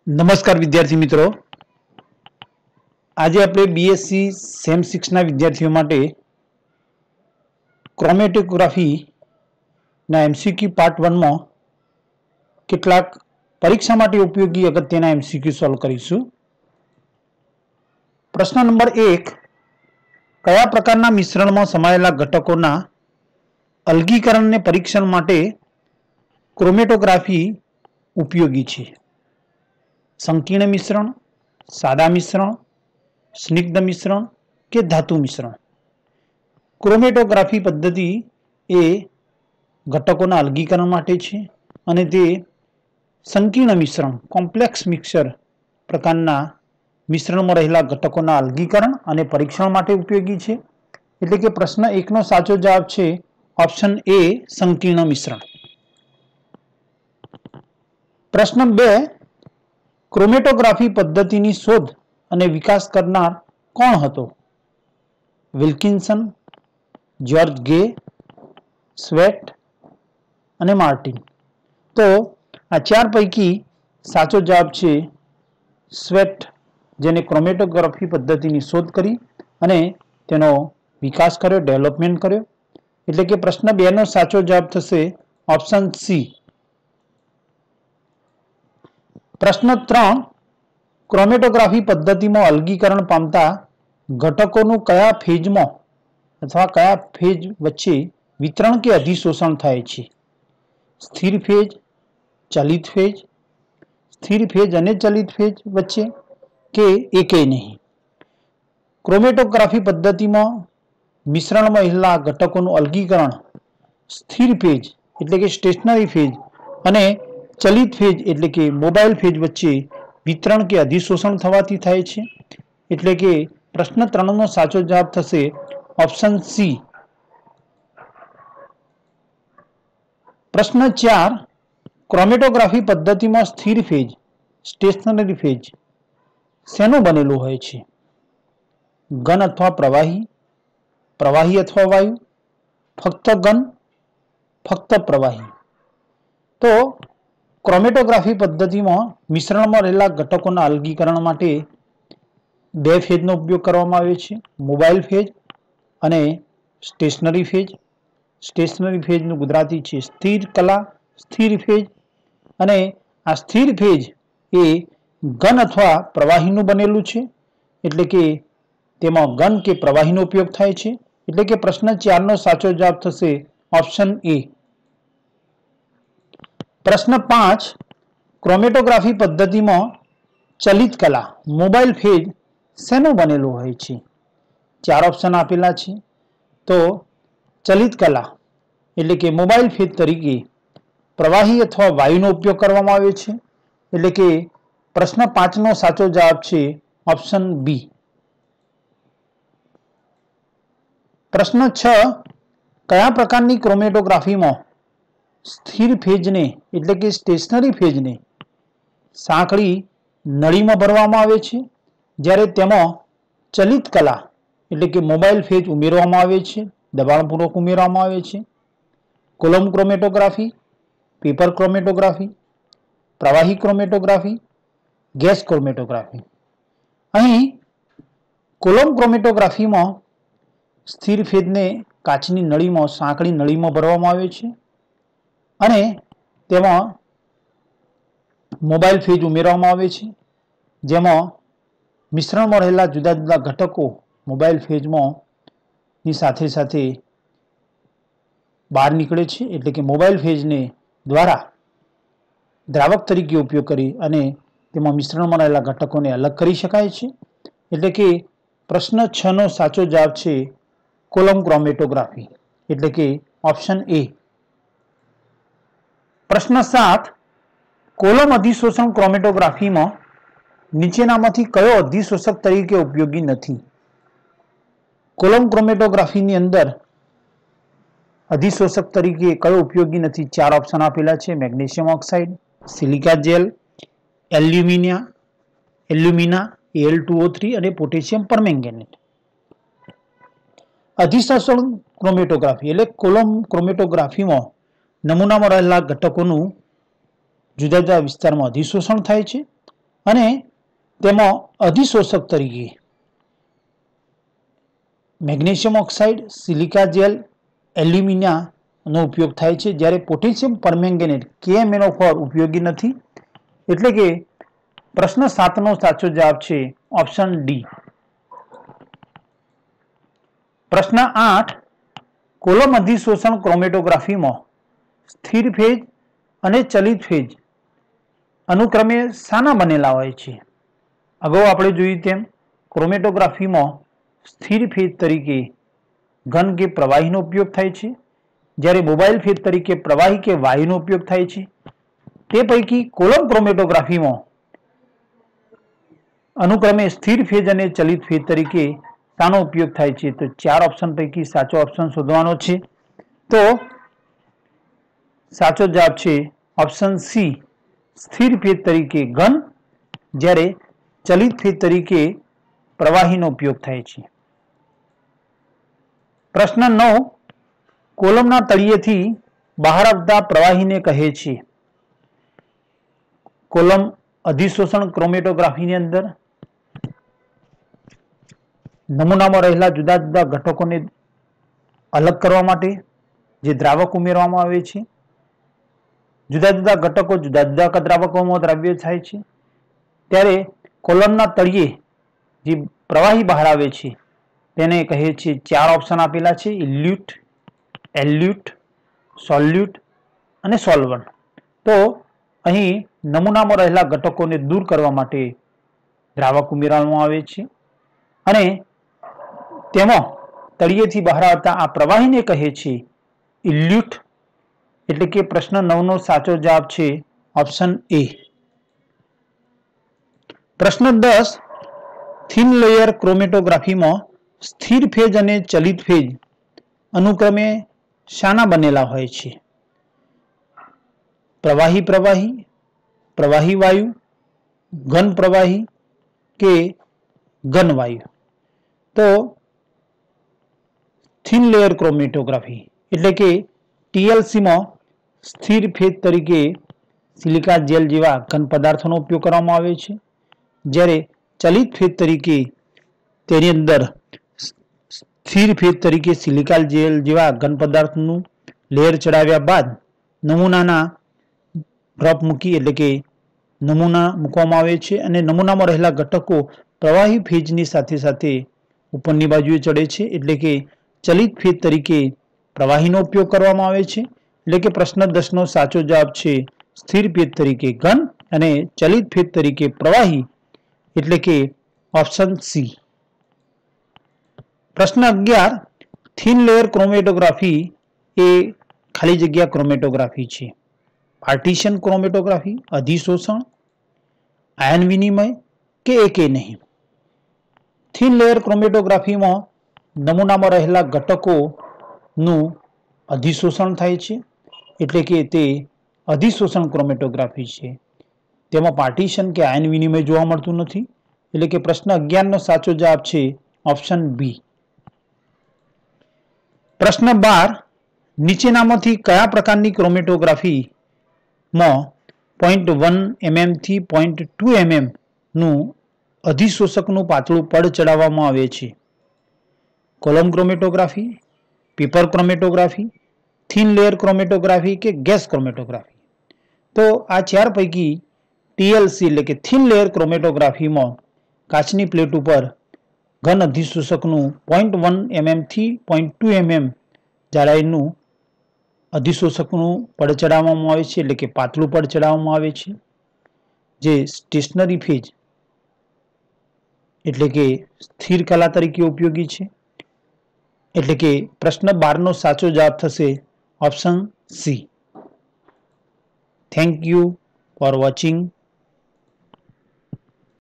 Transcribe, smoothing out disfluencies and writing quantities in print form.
નમસ્કાર વિદ્યાર્થી મિત્રો, આજે આપણે બીએસસી સેમ 6 ના વિદ્યાર્થીઓ માટે ક્રોમેટોગ્રાફીના એમસીક્યુ પાર્ટ 1 માં કેટલાક પરીક્ષા માટે ઉપયોગી અગત્યના એમસીક્યુ સોલ્વ કરીશું. પ્રશ્ન નંબર 1, કયા પ્રકારના મિશ્રણમાં સમાયેલા ઘટકોના અલગીકરણને પરીક્ષણ માટે ક્રોમેટોગ્રાફી ઉપયોગી છે? સંકીર્ણ મિશ્રણ, સાદા મિશ્રણ, સ્નિગ્ધ મિશ્રણ કે ધાતુ મિશ્રણ? ક્રોમેટોગ્રાફી પદ્ધતિ એ ઘટકોના અલગીકરણ માટે છે અને તે સંકીર્ણ મિશ્રણ કોમ્પ્લેક્સ મિક્સર પ્રકારના મિશ્રણમાં રહેલા ઘટકોના અલગીકરણ અને પરીક્ષણ માટે ઉપયોગી છે. એટલે કે પ્રશ્ન 1 નો સાચો જવાબ છે ઓપ્શન એ, સંકીર્ણ મિશ્રણ. પ્રશ્ન 2, ક્રોમેટોગ્રાફી પદ્ધતિની શોધ અને વિકાસ કરનાર કોણ હતો? વિલ્કિન્સન, જ્યોર્જ ગે, સ્વેટ અને માર્ટિન. તો આ ચાર પૈકી સાચો જવાબ છે સ્વેટ, જેને ક્રોમેટોગ્રાફી પદ્ધતિની શોધ કરી અને તેનો વિકાસ કર્યો, ડેવલપમેન્ટ કર્યો. એટલે કે પ્રશ્ન 2 નો સાચો જવાબ થશે ઓપ્શન સી. પ્રશ્ન 3, ક્રોમેટોગ્રાફી પદ્ધતિમાં અલગીકરણ પામતા ઘટકોનું કયા ફેજમાં અથવા કયા ફેજ વચ્ચે વિતરણ કે અધિશોષણ થાય છે? સ્થિર ફેજ, ચલિત ફેજ, સ્થિર ફેજ અને ચલિત ફેજ વચ્ચે કે એકેય નહીં? ક્રોમેટોગ્રાફી પદ્ધતિમાં મિશ્રણમાં રહેલા ઘટકોનું અલગીકરણ સ્થિર ફેજ એટલે કે સ્ટેશનરી ફેજ અને ચલિત ફેજ એટલે કે મોબાઈલ ફેજ વચ્ચે વિતરણ કે અધિશોષણ થવાથી થાય છે. એટલે કે પ્રશ્ન 3 નો સાચો જવાબ થશે ઓપ્શન સી. પ્રશ્ન 4, ક્રોમેટોગ્રાફી પદ્ધતિમાં સ્થિર ફેજ સ્ટેશનરી ફેજ શેનું બનેલું હોય છે? ઘન અથવા પ્રવાહી, પ્રવાહી અથવા વાયુ, ફક્ત ઘન, ફક્ત પ્રવાહી? તો ક્રોમેટોગ્રાફી પદ્ધતિમાં મિશ્રણમાં રહેલા ઘટકોના અલગીકરણ માટે બે ફેજનો ઉપયોગ કરવામાં આવે છે, મોબાઈલ ફેજ અને સ્ટેશનરી ફેજ. સ્ટેશનરી ફેજનું ગુજરાતી છે સ્થિર કલા, સ્થિર ફેજ. અને આ સ્થિર ફેજ એ ઘન અથવા પ્રવાહીનું બનેલું છે. એટલે કે તેમાં ઘન કે પ્રવાહીનો ઉપયોગ થાય છે. એટલે કે પ્રશ્ન 4 નો સાચો જવાબ થશે ઓપ્શન એ. પ્રશ્ન 5, ક્રોમેટોગ્રાફી પદ્ધતિમાં ચલિત કલા મોબાઈલ ફેજ શેનું બનેલું હોય છે? 4 ઓપ્શન આપેલા છે. તો ચલિત કલા એટલે કે મોબાઈલ ફેજ તરીકે પ્રવાહી અથવા વાયુનો ઉપયોગ કરવામાં આવે છે. એટલે કે પ્રશ્ન 5 નો સાચો જવાબ છે ઓપ્શન બી. પ્રશ્ન 6, કયા પ્રકારની ક્રોમેટોગ્રાફીમાં સ્થિર ફેજને એટલે કે સ્ટેશનરી ફેજને સાંકડી નળીમાં ભરવામાં આવે છે, જ્યારે તેમાં ચલિત કલા એટલે કે મોબાઈલ ફેજ ઉમેરવામાં આવે છે, દબાણપૂર્વક ઉમેરવામાં આવે છે? કોલમ ક્રોમેટોગ્રાફી, પેપર ક્રોમેટોગ્રાફી, પ્રવાહી ક્રોમેટોગ્રાફી, ગેસ ક્રોમેટોગ્રાફી? અહીં કોલમ ક્રોમેટોગ્રાફીમાં સ્થિર ફેજને કાચની નળીમાં, સાંકડી નળીમાં ભરવામાં આવે છે અને તેમાં મોબાઈલ ફેજ ઉમેરવામાં આવે છે, જેમાં મિશ્રણમાં રહેલા જુદા જુદા ઘટકો મોબાઈલ ફેજમાં ની સાથે સાથે બહાર નીકળે છે. એટલે કે મોબાઈલ ફેજને દ્વારા દ્રાવક તરીકે ઉપયોગ કરી અને તેમાં મિશ્રણમાં રહેલા ઘટકોને અલગ કરી શકાય છે. એટલે કે પ્રશ્ન 6 નો સાચો જવાબ છે કોલમ ક્રોમેટોગ્રાફી એટલે કે ઓપ્શન એ. પ્રશ્ન 7, કોલમ અધિશોષણ ક્રોમેટોગ્રાફીમાં નીચેનામાંથી કયો અધિશોષક તરીકે ઉપયોગી નથી? કોલમ ક્રોમેટોગ્રાફીની અંદર અધિશોષક તરીકે કયો ઉપયોગી નથી? 4 ઓપ્શન આપેલા છે. Magnesium oxide, silica gel, alumina Al2O3 અને પોટેશિયમ પરમેંગેનેટ. અધિશોષણ ક્રોમેટોગ્રાફી એટલે કોલમ ક્રોમેટોગ્રાફીમાં નમૂનામાં રહેલા ઘટકોનું જુદા જુદા વિસ્તારમાં અધિશોષણ થાય છે અને તેમાં અધિશોષક તરીકે મેગ્નેશિયમ ઓક્સાઇડ, સિલિકા જેલ, એલ્યુમિનિયાનો ઉપયોગ થાય છે, જ્યારે પોટેશિયમ પરમેંગેનેટ KMnO4 ઉપયોગી નથી. એટલે કે પ્રશ્ન 7નો સાચો જવાબ છે ઓપ્શન ડી. પ્રશ્ન 8 કોલમ અધિશોષણ ક્રોમેટોગ્રાફીમાં સ્થિર ફેજ અને ચલિત ફેજ અનુક્રમે શાના બનેલા હોય છે? અગાઉ આપણે જોયું તેમ ક્રોમેટોગ્રાફીમાં સ્થિર ફેજ તરીકે ઘન કે પ્રવાહીનો ઉપયોગ થાય છે, જ્યારે મોબાઈલ ફેજ તરીકે પ્રવાહી કે વાયુનો ઉપયોગ થાય છે. તે પૈકી કોલમ ક્રોમેટોગ્રાફીમાં અનુક્રમે સ્થિર ફેજ અને ચલિત ફેજ તરીકે શાનો ઉપયોગ થાય છે? તો 4 ઓપ્શન પૈકી સાચો ઓપ્શન શોધવાનો છે. તો સાચો જવાબ છે ઓપ્શન સી, સ્થિર ફેજ તરીકે ઘન, જ્યારે ચલિત ફેજ તરીકે પ્રવાહીનો ઉપયોગ થાય છે. પ્રશ્ન 9 કોલમના તળિયેથી બહાર આવતા પ્રવાહીને કહે છે? કોલમ અધિશોષણ ક્રોમેટોગ્રાફીની અંદર નમૂનામાં રહેલા જુદા જુદા ઘટકોને અલગ કરવા માટે જે દ્રાવક ઉમેરવામાં આવે છે, જુદા જુદા ઘટકો જુદા જુદા દ્રાવકોમાં દ્રાવ્ય થાય છે, ત્યારે કોલમના તળિયે જે પ્રવાહી બહાર આવે છે તેને કહે છે, 4 ઓપ્શન આપેલા છે, ઇલ્યુટ, એલ્યુટ, સોલ્યુટ અને સોલ્વન્ટ. તો અહીં નમૂનામાં રહેલા ઘટકોને દૂર કરવા માટે દ્રાવક ઉમેરવામાં આવે છે અને તેમાં તળિયેથી બહાર આવતા આ પ્રવાહીને કહે છે ઇલ્યુટ. એટલે કે પ્રશ્ન 9નો સાચો જવાબ છે ઓપ્શન એ. પ્રશ્ન 10 થિન લેયર ક્રોમેટોગ્રાફીમાં સ્થિર ફેજ અને ચલિત ફેજ અનુક્રમે શાના બનેલા હોય છે? પ્રવાહી પ્રવાહી, પ્રવાહી વાયુ, ઘન પ્રવાહી કે ઘન વાયુ? તો થિન લેયર ક્રોમેટોગ્રાફી એટલે કે TLCમાં સ્થિર ફેજ તરીકે સિલિકા જેલ જેવા ઘન પદાર્થોનો ઉપયોગ કરવામાં આવે છે, જ્યારે ચલિત ફેજ તરીકે તેની અંદર સ્થિર ફેજ તરીકે સિલિકા જેલ જેવા ઘન પદાર્થનું લેયર ચડાવ્યા બાદ નમૂનાના ડ્રોપ મૂકી એટલે કે નમૂના મૂકવામાં આવે છે અને નમૂનામાં રહેલા ઘટકો પ્રવાહી ફેજની સાથે સાથે ઉપરની બાજુએ ચડે છે. એટલે કે ચલિત ફેજ તરીકે પ્રવાહીનો ઉપયોગ કરવામાં આવે છે. એટલે કે પ્રશ્ન 10નો સાચો જવાબ છે સ્થિર ફેજ તરીકે ઘન અને ચલિત ફેજ તરીકે પ્રવાહી, એટલે કે ઓપ્શન સી. પ્રશ્ન 11 થિન લેયર ક્રોમેટોગ્રાફી એ ખાલી જગ્યા ક્રોમેટોગ્રાફી છે. પાર્ટીશન ક્રોમેટોગ્રાફી, અધિશોષણ, આયન વિનિમય કે એકે નહીં? થિન લેયર ક્રોમેટોગ્રાફીમાં નમૂનામાં રહેલા ઘટકોનું અધિશોષણ થાય છે, એટલે કે તે અધિશોષણ ક્રોમેટોગ્રાફી છે. તેમાં પાર્ટીશન કે આયન વિનિમય જોવા મળતું નથી. એટલે કે પ્રશ્ન 11નો સાચો જવાબ છે ઓપ્શન બી. પ્રશ્ન 12 નીચેનામાંથી કયા પ્રકારની ક્રોમેટોગ્રાફીમાં 0.1 mm થી 0.2 mm નું અધિશોષકનું પાતળું પડ ચડાવવામાં આવે છે? Column chromatography, paper chromatography, thin layer chromatography કે ગેસ ક્રોમેટોગ્રાફી? તો આ 4 પૈકી TLC એટલે કે થિન લેયર ક્રોમેટોગ્રાફીમાં કાચની પ્લેટ ઉપર ઘન અધિશોષકનું 0.1 mm થી 0.2 mm જાડાઈનું અધિશોષકનું પડ ચડાવવામાં આવે છે, એટલે કે પાતળું પડ ચડાવવામાં આવે છે, જે સ્ટેશનરી ફેજ એટલે કે સ્થિર કલા તરીકે ઉપયોગી છે. એટલે કે પ્રશ્ન 12નો સાચો જવાબ થશે option C. Thank you for watching.